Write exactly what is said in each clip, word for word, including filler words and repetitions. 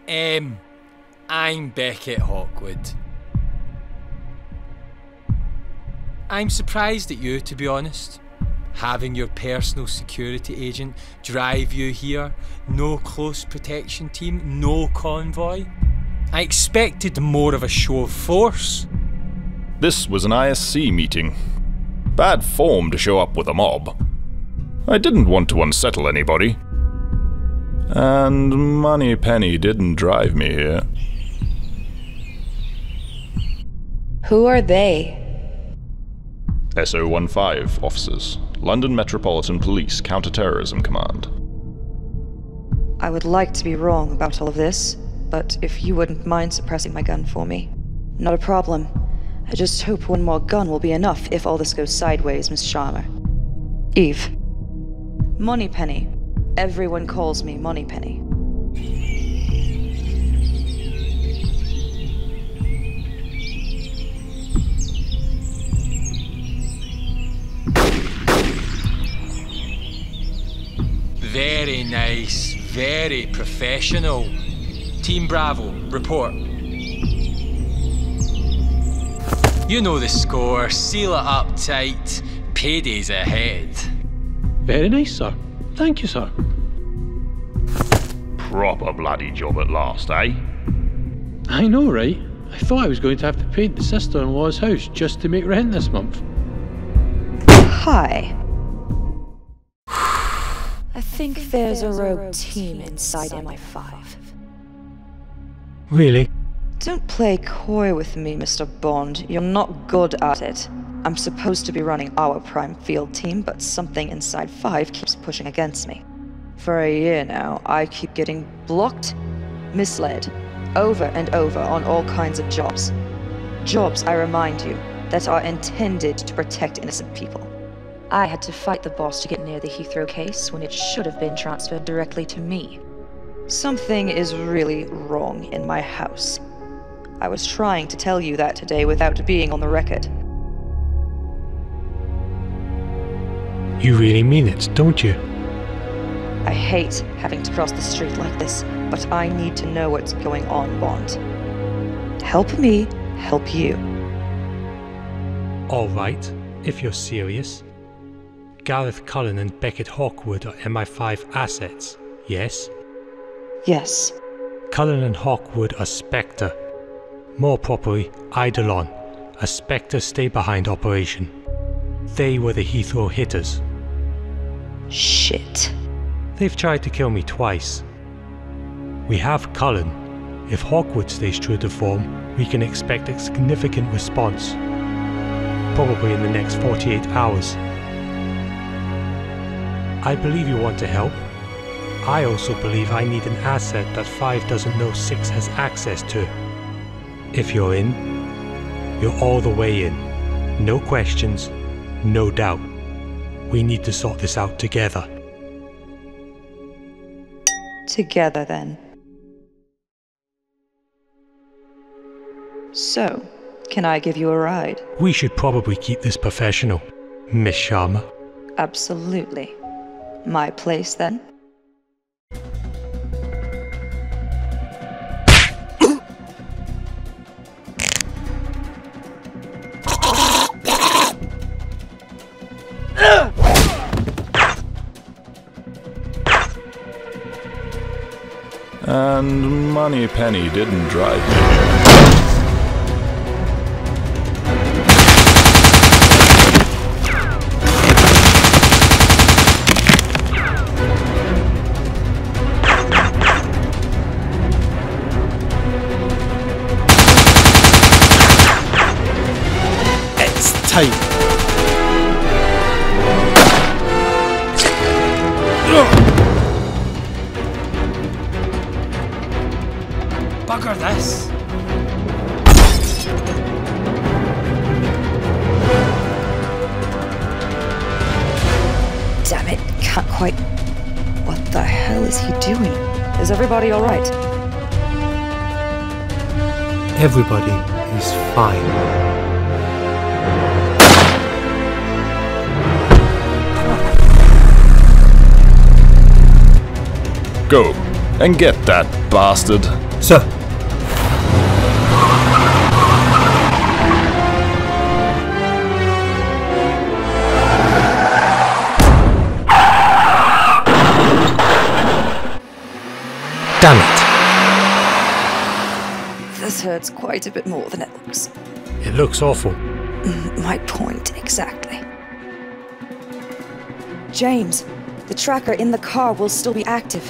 Um, I'm Beckett, Hawkwood. I'm surprised at you, to be honest. Having your personal security agent drive you here, no close protection team, no convoy. I expected more of a show of force. This was an I S C meeting. Bad form to show up with a mob. I didn't want to unsettle anybody. And Moneypenny didn't drive me here. Who are they? S O fifteen officers. London Metropolitan Police Counter-Terrorism Command. I would like to be wrong about all of this, but if you wouldn't mind suppressing my gun for me. Not a problem. I just hope one more gun will be enough if all this goes sideways, Miss Sharma. Eve. Moneypenny. Everyone calls me Moneypenny. Very nice, very professional. Team Bravo, report. You know the score, seal it up tight, payday's ahead. Very nice, sir. Thank you, sir. Proper bloody job at last, eh? I know, right? I thought I was going to have to paint the sister-in-law's house just to make rent this month. Hi. I think there's a rogue team inside M I five. Really? Don't play coy with me, Mister Bond. You're not good at it. I'm supposed to be running our prime field team, but something inside five keeps pushing against me. For a year now, I keep getting blocked, misled, over and over on all kinds of jobs. Jobs, I remind you, that are intended to protect innocent people. I had to fight the boss to get near the Heathrow case when it should have been transferred directly to me. Something is really wrong in my house. I was trying to tell you that today without being on the record. You really mean it, don't you? I hate having to cross the street like this, but I need to know what's going on, Bond. Help me, help you. All right, if you're serious. Gareth Cullen and Beckett Hawkwood are M I five assets, yes? Yes. Cullen and Hawkwood are Spectre. More properly, Eidolon, a Spectre stay-behind operation. They were the Heathrow hitters. Shit. They've tried to kill me twice. We have Cullen. If Hawkwood stays true to form, we can expect a significant response. Probably in the next forty-eight hours. I believe you want to help. I also believe I need an asset that five doesn't know six has access to. If you're in, you're all the way in. No questions, no doubt. We need to sort this out together. Together, then. So, can I give you a ride? We should probably keep this professional, Miss Sharma. Absolutely. My place, then? And Moneypenny didn't drive me here. It's tight. Bugger this! Damn it, can't quite... What the hell is he doing? Is everybody alright? Everybody is fine. Go and get that bastard. Sir. Damn it. This hurts quite a bit more than it looks. It looks awful. My point exactly. James, the tracker in the car will still be active.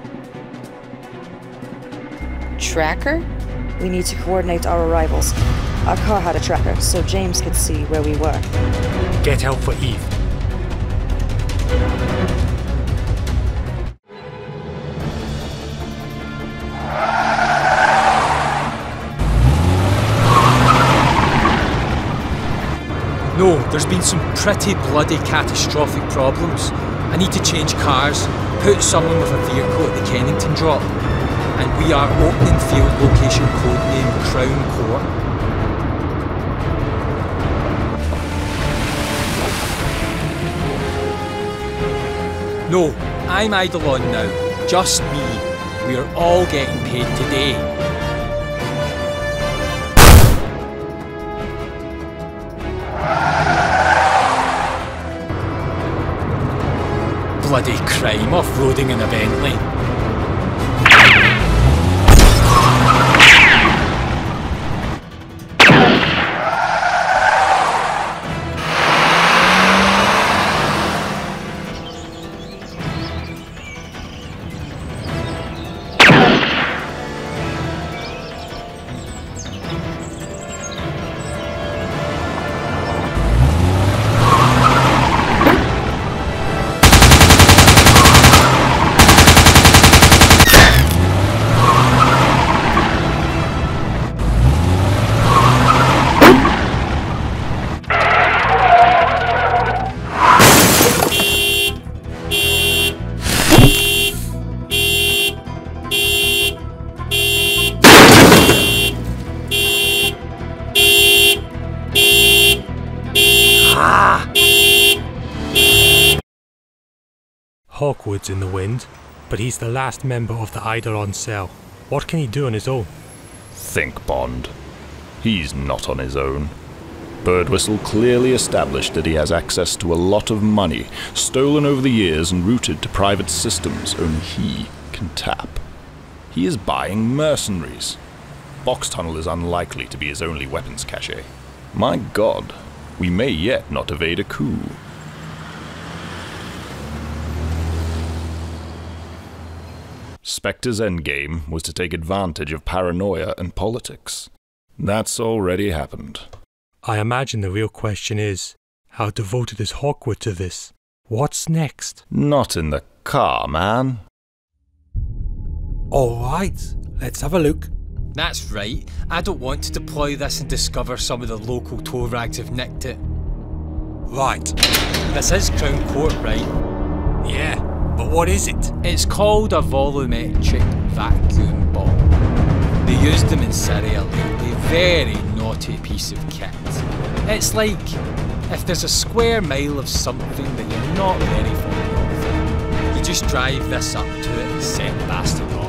Tracker? We need to coordinate our arrivals. Our car had a tracker, so James could see where we were. Get help for Eve. No, there's been some pretty bloody catastrophic problems. I need to change cars, put someone with a vehicle at the Kennington drop, and we are opening field location codename Crown Court. No, I'm Eidolon now, just me. We are all getting paid today. Bloody crime off-roading in a Bentley. Hawkwood's in the wind, but he's the last member of the Eidolon cell. What can he do on his own? Think, Bond. He's not on his own. Birdwhistle clearly established that he has access to a lot of money, stolen over the years and routed to private systems only he can tap. He is buying mercenaries. Box Tunnel is unlikely to be his only weapons cache. My God, we may yet not evade a coup. Spectre's endgame was to take advantage of paranoia and politics. That's already happened. I imagine the real question is, how devoted is Hawkwood to this? What's next? Not in the car, man. Alright, let's have a look. That's right. I don't want to deploy this and discover some of the local tow rags have nicked it. Right. This is Crown Court, right? Yeah, but what is it? It's called a volumetric vacuum bomb. They used them in Syria lately. Very naughty piece of kit. It's like if there's a square mile of something that you're not very fond of, you just drive this up to it and set the bastard off.